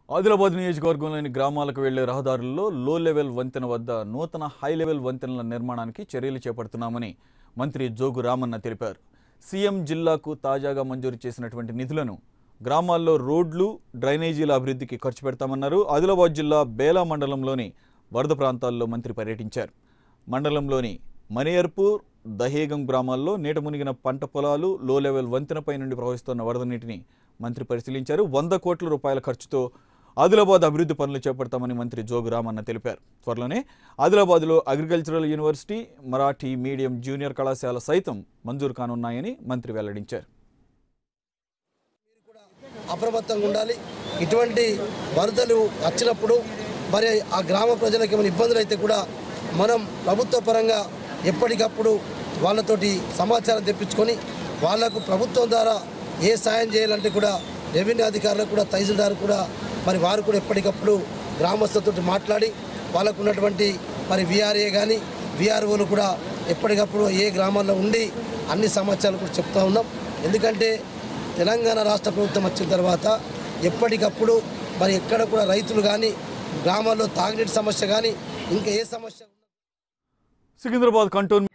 ఆదిలాబాద్ నియోజకవర్గంలోని గ్రామాలకు వెళ్లే రహదారుల్లో లో లెవెల్ వంతెన వద్ద నూతన హై లెవెల్ వంతెనల నిర్మాణానికి చర్యలు చేపడుతున్నామని మంత్రి జోగు రామన్న తెలిపారు. సీఎం జిల్లాకు తాజాగా మంజూరు చేసినటువంటి నిధులను గ్రామాల్లో రోడ్లు, డ్రైనేజీల అభివృద్ధికి ఖర్చు పెడతామన్నారు. ఆదిలాబాద్ జిల్లా బేలా మండలంలోని వరద ప్రాంతాల్లో మంత్రి పర్యటించారు. మండలంలోని మనేర్పూర్, దహేగం గ్రామాల్లో నీట మునిగిన పంట పొలాలు, లో లెవెల్ వంతెనపై నుండి ప్రవహిస్తున్న వరద నీటిని మంత్రి పరిశీలించారు. 100 కోట్ల రూపాయల ఖర్చుతో ఆదిలాబాద్ అభివృద్ధి పనులు చేపడతామని మంత్రి జోగు రామన్న తెలిపారు. త్వరలోనే ఆదిలాబాద్లో agricultural university, Marathi medium junior కళాశాల సైతం మంజూరు కానున్నాయని మంత్రి వెల్లడించారు. అప్రమత్తంగా ఉండాలి. ఇటువంటి వరదలు వచ్చినప్పుడు మరి ఆ గ్రామ ప్రజలకు ఏమైనా ఇబ్బందులు అయితే కూడా మనం ప్రభుత్వ పరంగా ఎప్పటికప్పుడు వాళ్ళతోటి సమాచారం తెప్పించుకొని వాళ్లకు ప్రభుత్వం ద్వారా ఏ సాయం చేయాలంటే కూడా రెవెన్యూ అధికారులకు కూడా, తహసీల్దార్ కూడా మరి వారు కూడా ఎప్పటికప్పుడు గ్రామస్తులతో మాట్లాడి వాళ్ళకు ఉన్నటువంటి మరి విఆర్ఏ కానీ విఆర్ఓలు కూడా ఎప్పటికప్పుడు ఏ గ్రామాల్లో ఉండి అన్ని సమాచారాలు కూడా చెప్తూ ఉన్నాం. ఎందుకంటే తెలంగాణ రాష్ట్ర ప్రభుత్వం వచ్చిన తర్వాత ఎప్పటికప్పుడు మరి ఎక్కడ కూడా రైతులు కానీ గ్రామాల్లో తాగునీటి సమస్య కానీ ఇంకా ఏ సమస్య సికింద్రాబాద్ కంటోన్మెంట్